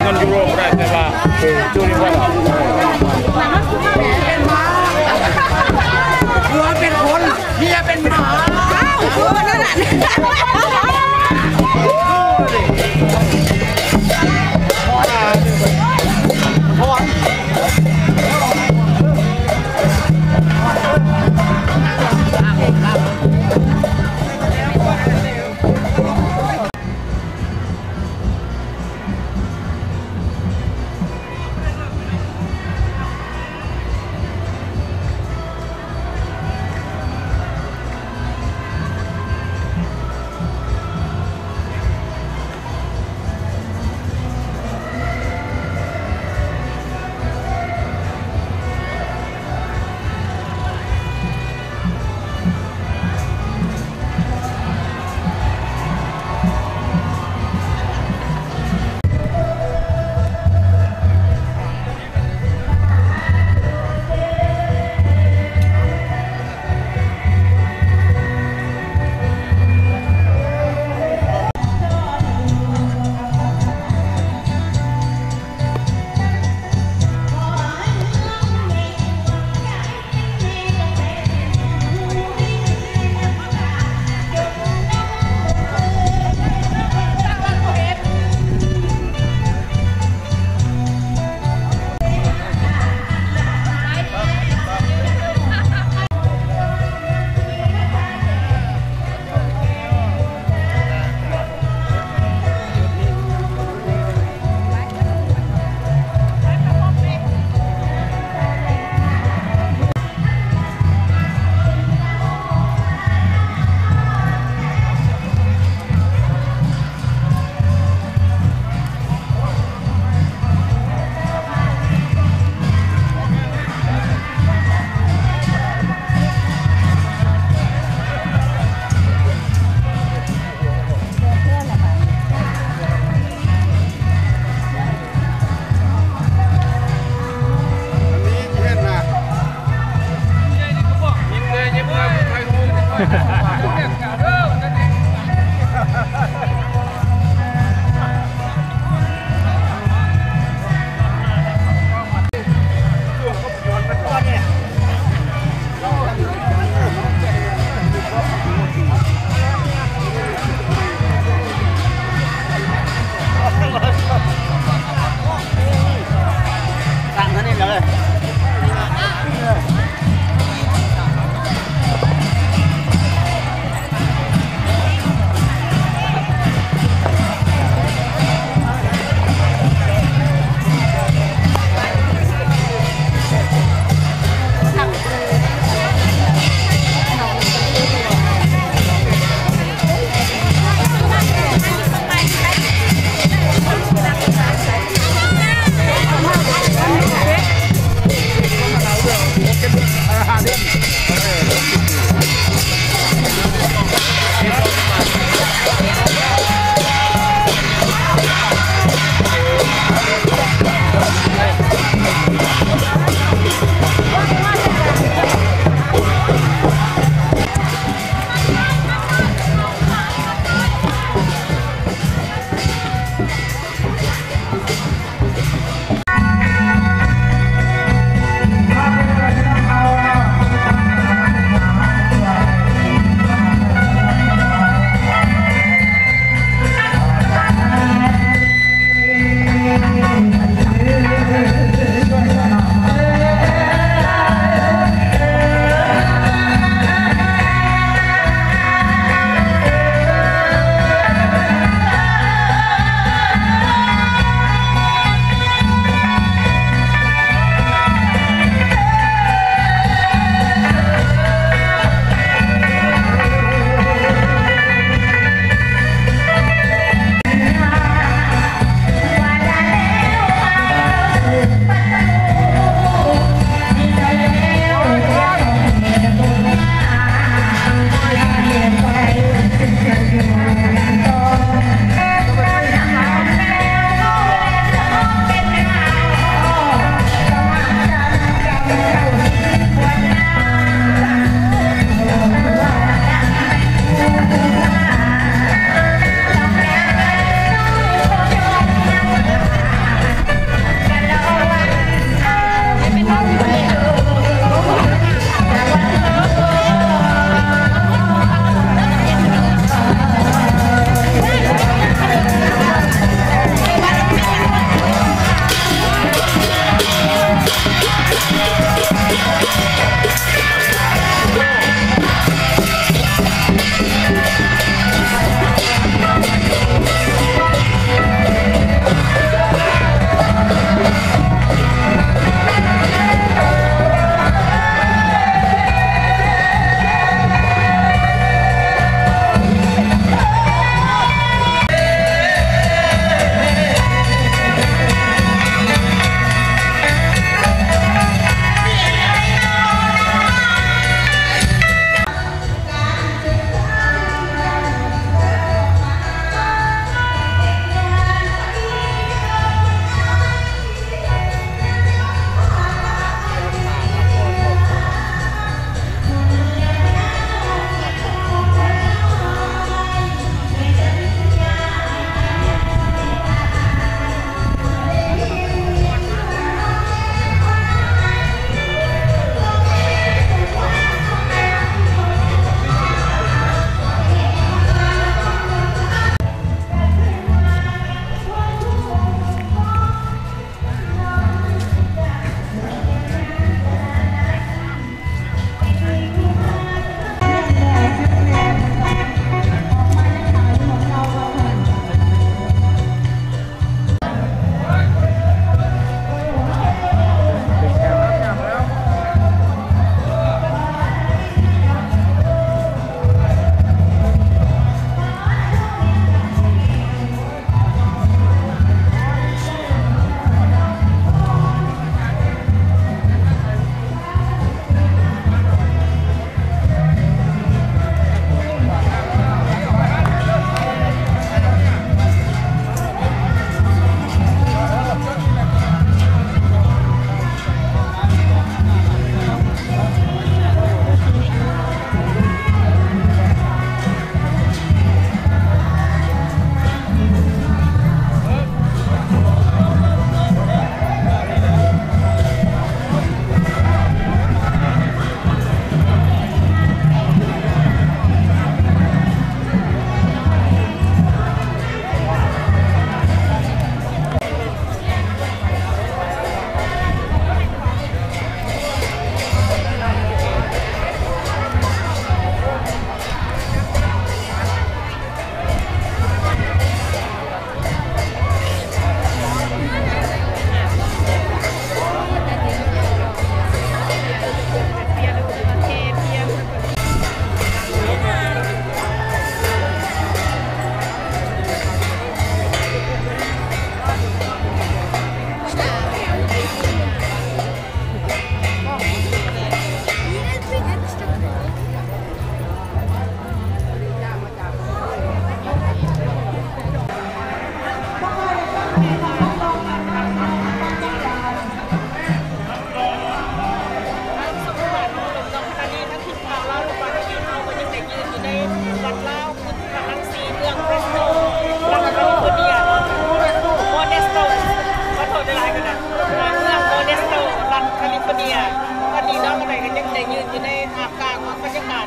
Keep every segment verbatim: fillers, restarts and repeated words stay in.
เงินยูโรได้แต่ว่าจูนี่ว่าหัวเป็นคนเฮียเป็นหมาหัวนั่นแหละกันยังได้ยืนอยู่ในท่ามกลางบรรยากาศ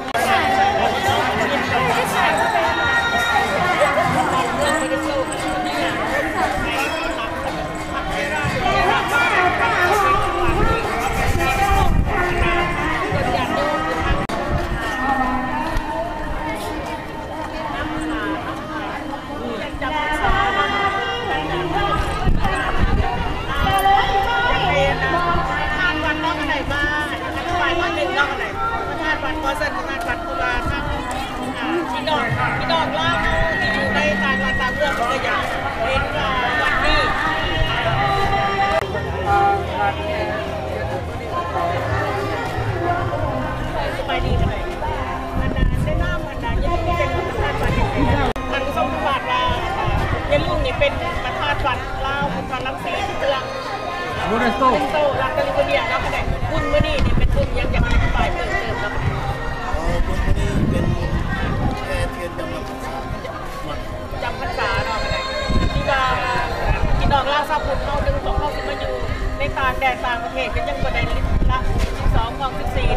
ก็เส้นงานวัดกุลาข้างที่ดอกที่ดอกล่างที่อยู่ในทางลาตาเมืองก็อยากเห็นวัดนี้สบายดีกันเลยมันนานได้น้ำมันนานยังเป็นประธานวัดอย่างไรมันก็ต้องบาดว่ายันลุงนี่เป็นประธานวัดลาวบุญรังสีเตืองบุญโตโตรักกะลิโกเนียแล้วก็ได้บุญมื่อนี้นี่เป็นบุญยังอยากอธิบายเพิ่มเติมแล้วเป็นแค่เทียนจำลำพรรษาจำพรรษาเนาะอะไรที่ว่ากินดอกลาซาบุญเขาดึงสองเขาขึ้นมาอยู่ในต่างแดนต่างประเทศเป็นยังประเด็นละสิบสองของสิบสี่